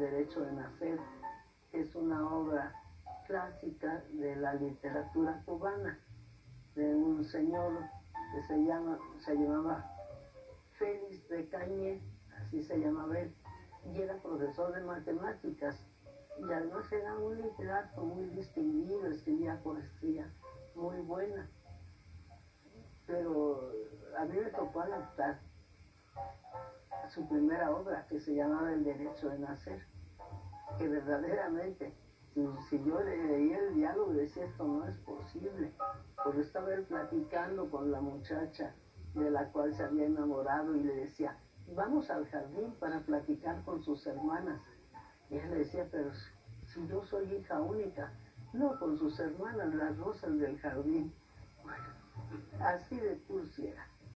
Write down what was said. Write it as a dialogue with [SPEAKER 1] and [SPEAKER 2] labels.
[SPEAKER 1] derecho de nacer, que es una obra clásica de la literatura cubana, de un señor que se llamaba Félix de Cañé, así se llamaba él, y era profesor de matemáticas, y además era un literato muy distinguido, escribía poesía muy buena, pero a mí me tocó adaptar su primera obra, que se llamaba El derecho de nacer, que verdaderamente, si yo le leía el diálogo, decía, esto no es posible, pero estaba él platicando con la muchacha de la cual se había enamorado y le decía, vamos al jardín para platicar con sus hermanas. Y él le decía, pero si yo soy hija única, no, con sus hermanas, las rosas del jardín. Bueno, así de cursi era.